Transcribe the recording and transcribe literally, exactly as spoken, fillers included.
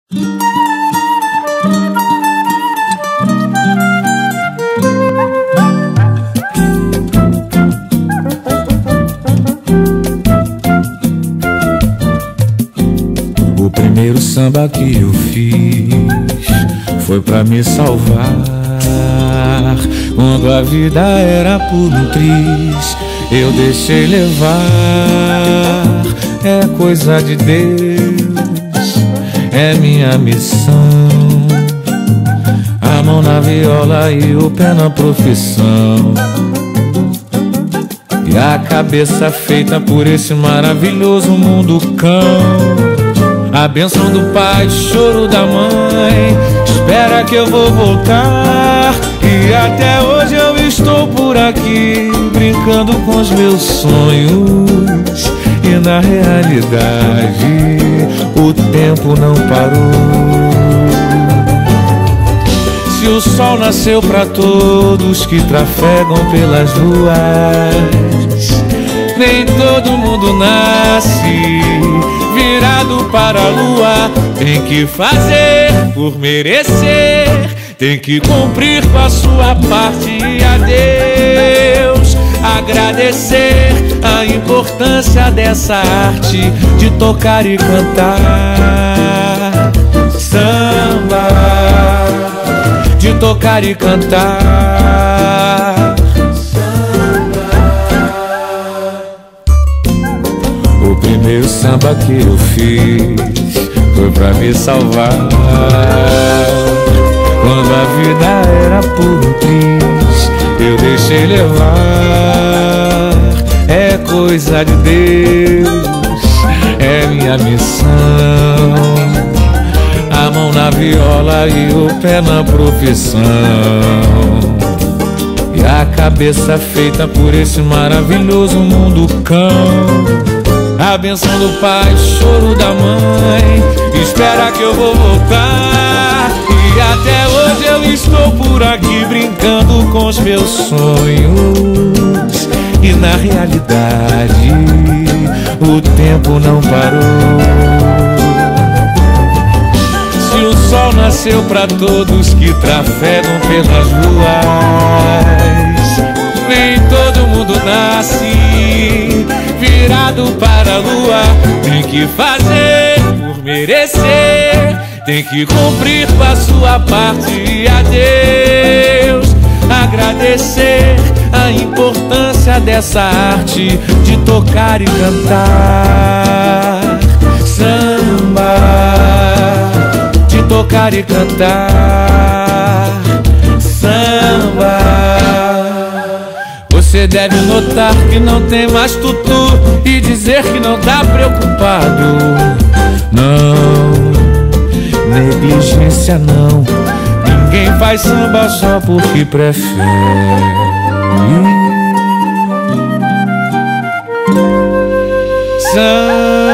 O primeiro samba que eu fiz foi pra me salvar. Quando a vida era puro triz, eu deixei levar. É coisa de Deus, é minha missão. A mão na viola e o pé na profissão, e a cabeça feita por esse maravilhoso mundo cão. A bênção do pai, choro da mãe, espera que eu vou voltar. E até hoje eu estou por aqui, brincando com os meus sonhos. E na realidade o tempo não parou. Se o sol nasceu pra todos que trafegam pelas ruas, nem todo mundo nasce virado para a lua. Tem que fazer por merecer, tem que cumprir com a sua parte. E a Deus agradecer a importância dessa arte de tocar e cantar samba, de tocar e cantar. O primeiro samba que eu fiz foi pra me salvar. Quando a vida era puro triz, eu deixei levar. É coisa de Deus, é minha missão. A mão na viola e o pé na profissão, e a cabeça feita por esse maravilhoso mundo cão. A bênção do pai, choro da mãe, espera que eu vou voltar. E até hoje eu estou por aqui, brincando com os meus sonhos. E na realidade o tempo não parou. Se o sol nasceu pra todos que trafegam pelas ruas, nem todo mundo nasce virado para a lua. Tem que fazer por merecer, tem que cumprir com a sua parte. E a Deus agradecer a importância dessa arte de tocar e cantar samba, de tocar e cantar samba. Você deve notar que não tem mais tutu e dizer que não tá preocupado. Não, negligência não. Ninguém faz samba só porque prefere. Samba